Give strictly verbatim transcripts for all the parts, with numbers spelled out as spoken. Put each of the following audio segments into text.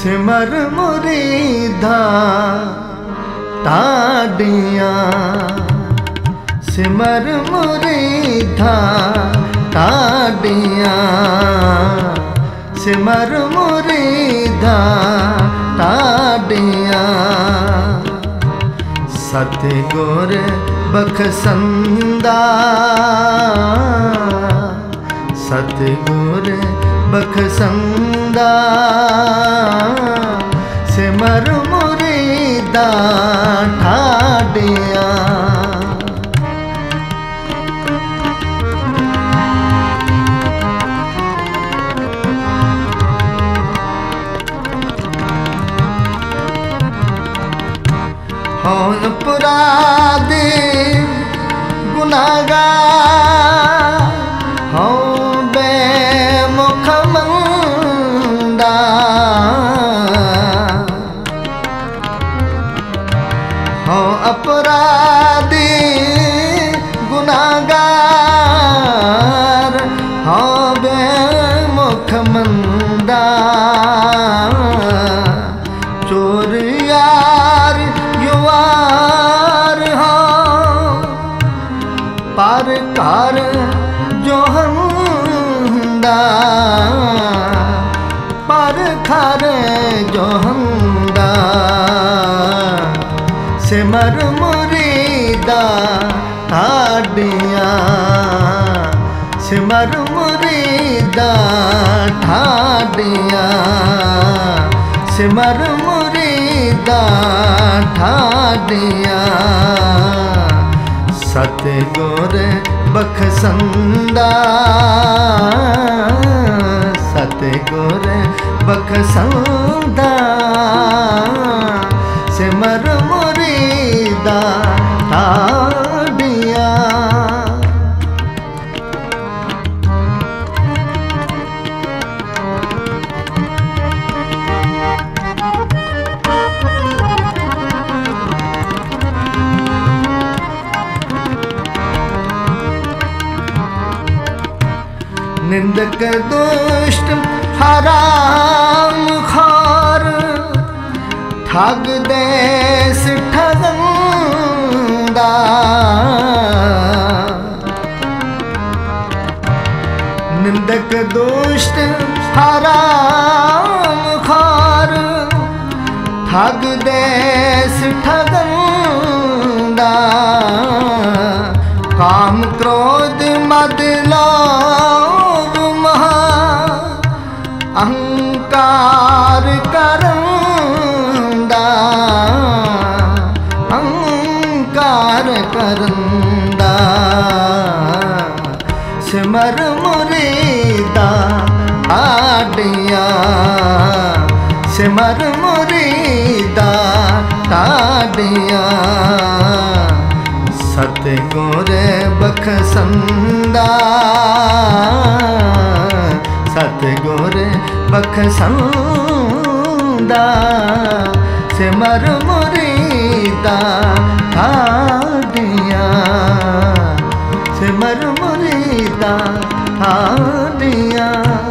सिमर मुरीदा ताड़ियाँ, सिमर मुरीदा ताड़ियाँ, सिमर मुरीदा ताड़ियाँ। सतगुर बख्शंदा, सतगुर बख्शंदा, सिमर मुरीदा ठाडियाँ। हौन पुरादे गुनाहगार, हौं बेमुख मंदा, हौं अपराधी गुनाहगार, हौं बेमुख मंदा। चोर यार युवार हाँ, पर कर जो हंदा, पर खर जो हंदा। सिमर मुरीदा ठाडियाँ, सिमर मुरीदा ठाडियाँ, सिमर मुरीदा ठाडियाँ। सतगुर बख्शंदा, सतगुर बख्शंदा, सिमर मुरीदा ठाडियाँ। निंदक दुष्ट हराम खार, ठग देश ठगंदा। निंदक दुष्ट हराम खार, ठग देश ठगंदा। काम क्रोध मद लोभ महा, अहंकार करंदा, अहंकार करंदा। सिमर मुरीदा ठाडियाँ, सिमर मुरीदा ठाडियाँ। सतगुर बख्शंदा, सतगुर बख्शंदा, सिमर मुरीदा ठाडियाँ, सिमर मुरीदा ठाडियाँ।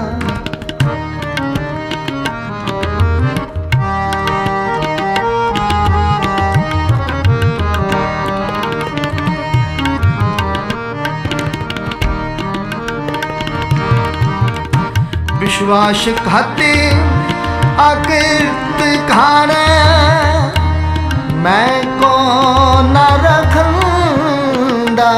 विश्वास खाते अकृत खाने, मैं को न रखंदा।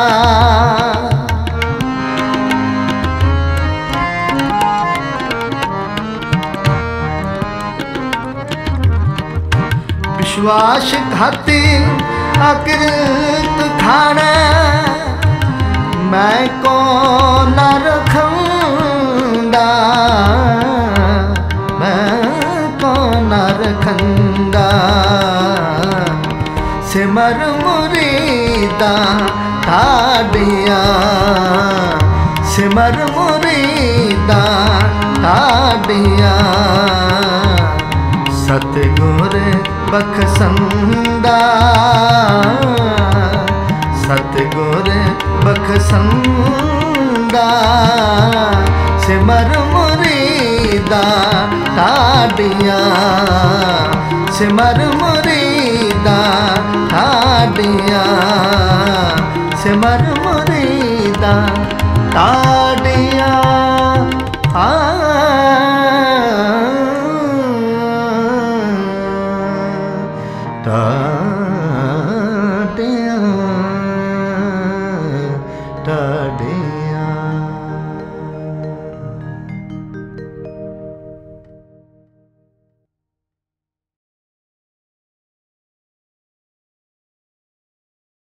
विश्वास खाते अकृत खाने, मैं को न रखंदा, मैं को न रखंदा। सिमर मुरीदा ठाडियाँ, सिमर मुरीदा ठाडियाँ। सतगुर बख्शंदा, सतगुर बख्शंदा, सिमर मुरीदा ठाडिया सिमर मुरीदा ठाडिया सिमर मुरीदा ठाडिया आ ता